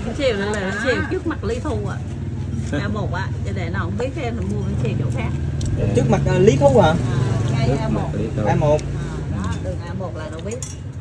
bánh xèo là bánh xèo trước mặt Lý Thu à. Cha một á, cho để nào không biết em là mua bánh xèo chỗ khác. Trước mặt Lý Thu hả? Ngay A1. A1. Đó, đường A1 là đâu biết.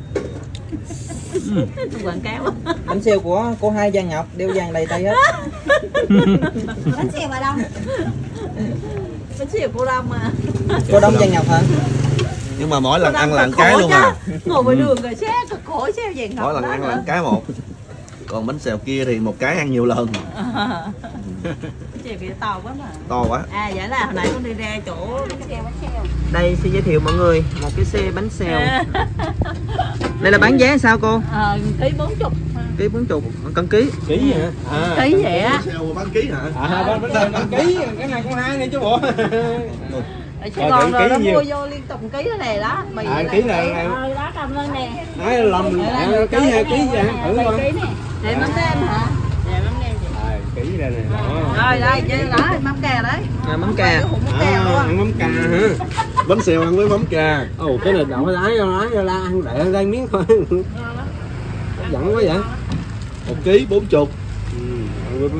Quảng cáo. Bánh xèo của cô Hai Giang Ngọc đeo vàng đầy tay hết. Bánh xèo mà Đông. Bánh xèo cô Đông mà. Cô Đông Giang Ngọc hả? Nhưng mà mỗi lần ăn là cái luôn à. Ngồi ngoài đường rồi xé cực khổ xeo vàng ngọc. Mỗi lần ăn là cái một. Còn bánh xèo kia thì một cái ăn nhiều lần. Bánh xèo kia to quá mà. To quá. À dạ là hồi nãy con đi ra chỗ bánh xèo. Đây xin giới thiệu mọi người một cái xe bánh xèo. Đây là bán giá sao cô? Ký 40. Ký 40, cân ký. Ký hả? Ký vậy á. Bánh xèo bán ký hả? Bánh xèo bán ký, cái này con hai này chứ bộ. Ở Sài Gòn rồi nó mua vô liên tục ký thế này đó. Ký này đó cầm lên nè. Nói lầm ký 2 ký vậy thử coi. Để mắm nêm hả? Để mắm nêm ký đây nè. Rồi đây chơi đó mắm cà đấy. Mắm cà. Ăn mắm cà hả? Bánh xèo ăn với mắm cà. Ồ cái này đậu lái cho la ăn để đây miếng thôi. Giận quá vậy. 1 ký 40. Rồi.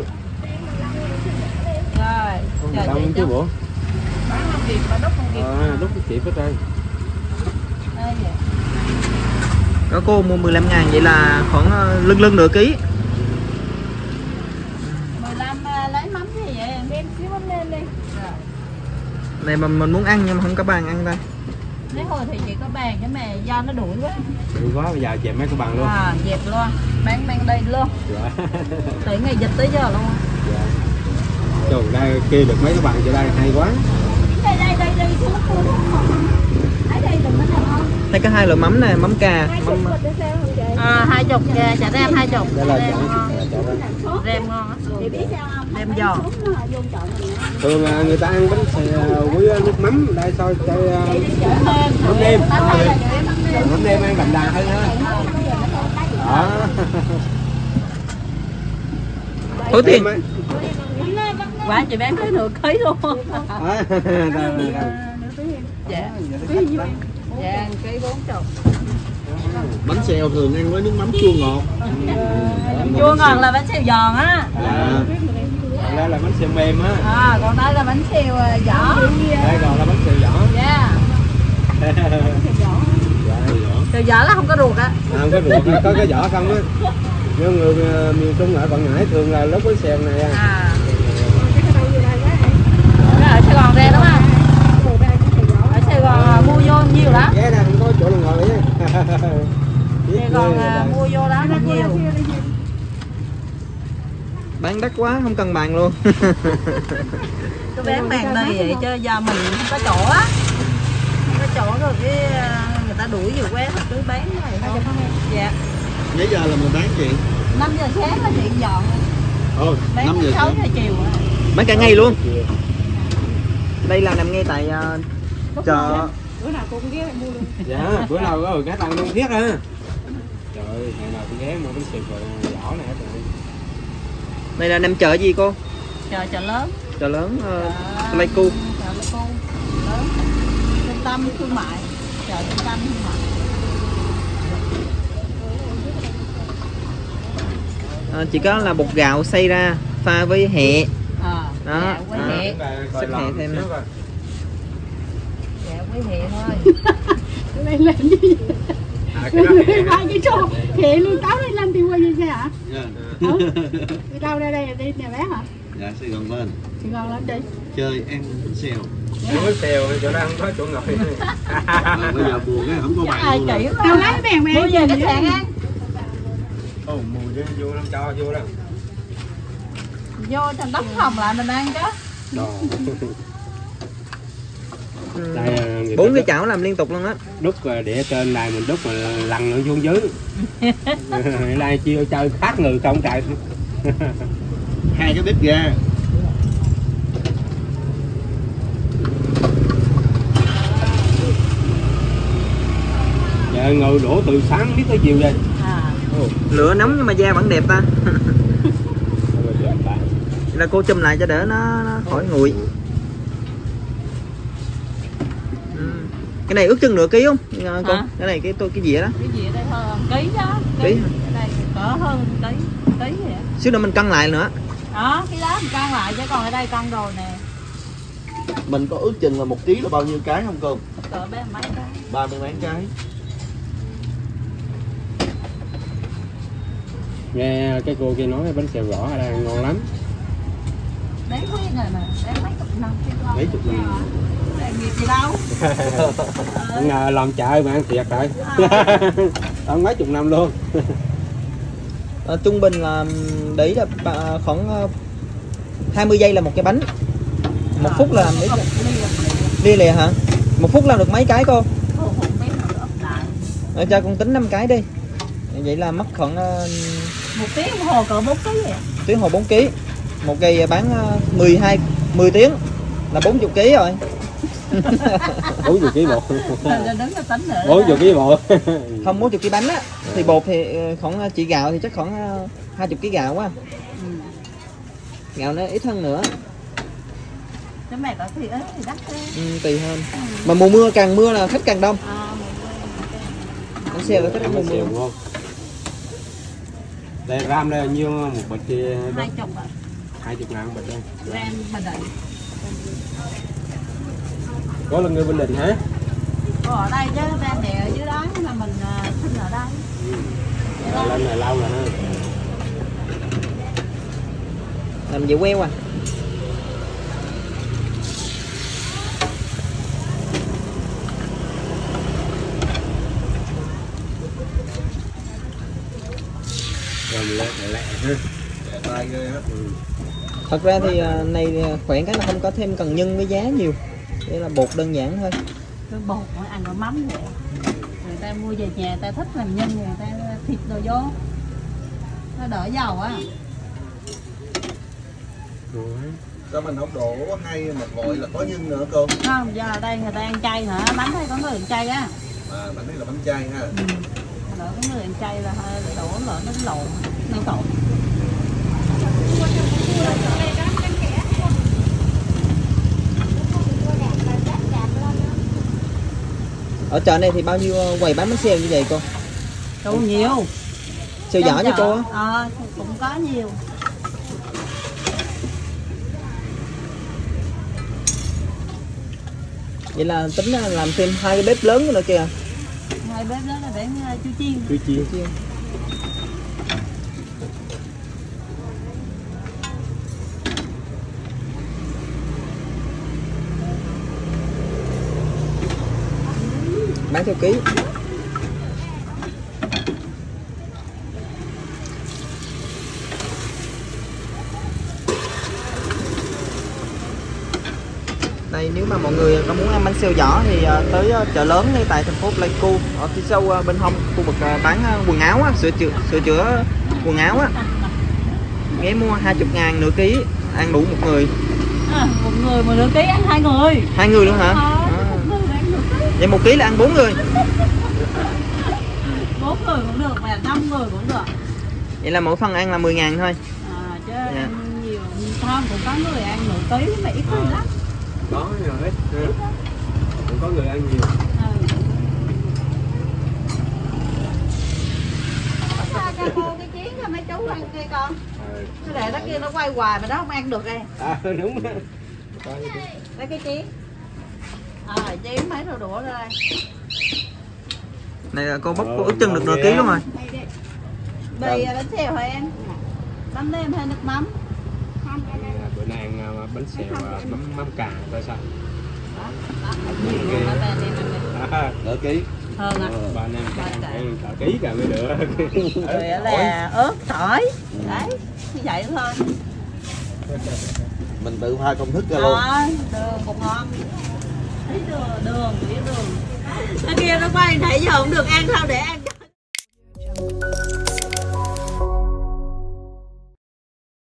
Đông chứ bộ. Bán không kịp mà đúc không kịp. Đúc cái kịp hết trơn. Đây vậy. Có cô mua 15.000 vậy là khoảng lưng nửa ký. 15 lấy mắm gì vậy? Đem xíu mắm lên đi. Rồi. Này mà mình muốn ăn nhưng mà không có bàn ăn ta. Lấy hồi thì chỉ có bàn cái mà do nó đuổi quá. Đuổi quá bây giờ chèm mấy cái bàn luôn. Dẹp luôn. Mang đây luôn. Dạ. Từ ngày dịch tới giờ luôn. Dạ. Trời đây kia được mấy cái bàn cho đây hay quá. Đây xuống luôn. Ở đây đừng có ngon. Đây có 2 loại mắm nè, mắm cà, mắm 20 chả rem 20. Đây là Rem ngon á. Rem giòn. Thường là người ta ăn bánh xèo với nước mắm, đây sao chơi mắm nêm. Mắm nêm ăn đậm đà hơn ha. Đó. Thối tiền. Quá chị bán tới nửa ký luôn. Dạ. Dạ, ký 40. Bánh xèo thường ăn với nước mắm chua ngọt. Chua ngọt là bánh xèo giòn á. Còn đây là bánh xèo mềm á. Còn đây là bánh xèo vỏ. Đây còn là bánh xèo vỏ. Dạ. Xèo vỏ là không có ruột á. Không có ruột, có cái vỏ không á. Nhưng người miền Trung ở Quảng Ngãi thường là lớp bánh xèo này. Ở Sài Gòn ra đúng không? Ở Sài Gòn mua vô nhiều lắm. Ghé đây không có chỗ nào ngồi á. Sài Gòn mua vô đó rất nhiều. Bán đắt quá không cần bàn luôn. Cứ bán bàn đây vậy chứ giờ mình không có chỗ á. Không có chỗ rồi cái người ta đuổi nhiều quá thì cứ bán cái này thôi. Dạ. Mấy giờ là mình bán chị? 5 giờ sáng là chị dọn. Bán 5 giờ 6 giờ chiều. Bán cả ngày luôn. Đây là nằm ngay tại chợ. Bữa nào cô cũng ghé mua luôn. Dạ, bữa nào có cái tăng đông thiết ha. Trời ơi, ngày nào cũng ghé mua bánh xèo vỏ này hết rồi. Đây là nằm chợ gì cô? Chợ lớn. Chợ lớn Pleiku. Chợ Pleiku lớn. Trung tâm thương mại. Chợ trung tâm thương mại. Chỉ có là bột gạo xay ra pha với hẹ. Đó. Với hẹ. Xếp hẹ thêm nè. Dạ với hẹ thôi. Đây làm gì vậy? Hai cái trò hẹ luôn táo đây làm tiêu qua gì xe hả? Dạ. Đi đâu đây đi nhà bé hả? Dạ Sài Gòn lên. Sài Gòn làm đi. Chơi ăn bánh xèo. Bánh xèo chỗ đó không có chỗ ngồi. Bây giờ buồn cái không có bàn luôn. Tao lấy bèn bèn. Mua về khách sạn ăn. Mùi chứ vô lắm cho vô đó. Vô cho đóng phòng lại mình ăn chứ. Đây, 4 cái chảo làm liên tục luôn á. Đúc để trên này mình đúc mà lằn nó xuống dưới. Đây chiêu chơi khác người không trời. 2 cái bếp ga. Dạ, ngồi đổ từ sáng biết tới chiều vậy. Lửa nóng nhưng mà da vẫn đẹp ta. Là cô chùm lại cho đỡ nó khỏi nguội. Cái này ước chừng nửa ký không cô? Cái này cái gì đó? Cái gì ở đây hơn ký đó. Ký. Ở đây cỡ hơn ký. ký vậy. Xíu nữa mình cân lại nữa. Đó, cái đó mình cân lại chứ còn ở đây cân rồi nè. Mình có ước chừng là 1 ký là bao nhiêu cái không cô? Cỡ bé mấy cái. 30 mấy cái. Nghe cái cô kia nói bánh xèo gõ ở đây ngon lắm. Đấy mấy người mà, đấy mấy chục năm chứ không. Mấy chục năm. Làm nghiệp gì đâu. Không ngờ làm chợ mà ăn thiệt rồi. Ăn mấy chục năm luôn. Trung bình là đấy là khoảng 20 giây là một cái bánh. 1 phút là mấy đi lìa hả? 1 phút làm được mấy cái cô? Cho con tính 5 cái đi. Vậy là mất khoảng 1 tiếng đồng hồ cỡ 4 kg vậy. tiếng hồ 4 kg. Một cây bán 10 tiếng là 40 kg rồi. 40 kg bột. Đứng là tính nữa. 40 kg bột. Không 40 kg bánh á. Thì bột thì khoảng chỉ gạo thì chắc khoảng 20 kg gạo quá. Gạo nó ít hơn nữa. Chứ mẹ có thì ít thì đắt thế. Tùy hơn. Mà mùa mưa càng mưa là khách càng đông. Bánh xèo là khách mùa mưa. Ngon. Đây ram đây nhiêu một bịch thì 20 ạ. 20 ngàn một bịch đây. Ram Bình Định. Có là người Bình Định hả? Có ở đây chứ ba mẹ ở dưới đó nhưng mà mình sinh ở đây. Lên này lâu rồi ha. Làm dễ queo à. Rồi lẹ ha. Tay ghê á. Thật ra thì này khỏe cái là không có thêm cần nhân với giá nhiều. Đây là bột đơn giản thôi. Cái bột nó ăn có mắm vậy. Người ta mua về nhà người ta thích làm nhân người ta thịt đồ vô. Nó đỡ dầu á. Sao mình không đổ hay mà gọi là có nhân nữa cô? Không, giờ ở đây người ta ăn chay hả? Bánh đây có người ăn chay á. Bánh này là bánh chay ha. Lỡ có người ăn chay là hơi đổ lỡ nó lộn, nó trộn. Ở chợ này thì bao nhiêu quầy bán bánh xèo như vậy cô? Đủ nhiều. Xèo nhỏ như cô á? Cũng có nhiều. Vậy là tính là làm thêm 2 cái bếp lớn nữa kìa. 2 bếp đó là để chu chiên. Chu chiên. Bán theo ký. Đây nếu mà mọi người có muốn ăn bánh xèo giỏ thì tới chợ lớn ngay tại thành phố Pleiku ở phía sau bên hông khu vực bán quần áo á, sửa chữa quần áo á. Ghé mua 20 ngàn nửa ký ăn đủ một người. Một người mà nửa ký ăn 2 người. 2 người luôn hả? Vậy 1 ký là ăn 4 người. 4 người cũng được mà 5 người cũng được. Vậy là mỗi phần ăn là 10 ngàn thôi. Chứ ăn nhiều không cũng có người ăn nửa ký mà ít hơn lắm. Có nhiều ít. Cũng có người ăn nhiều. Cho cô cái chén cho mấy chú ăn kia con. Cái để nó kia nó quay hoài mà nó không ăn được đây. Đúng. Lấy cái chén. Chén mấy đồ đũa ra đây. Này là cô bóc cô ước chừng được nửa ký luôn rồi. Bì bánh xèo hả em? Bánh nêm hay nước mắm? Bữa nay ăn bánh xèo mắm cà coi sao. Nửa ký. Hơn ạ. Ba anh em ăn cả ký cả mới được. Rồi là ớt tỏi. Đấy, như vậy thôi. Mình tự pha công thức ra luôn. Đường cũng ngon. Đường. Cái kia nó quay nãy giờ không được ăn sao để ăn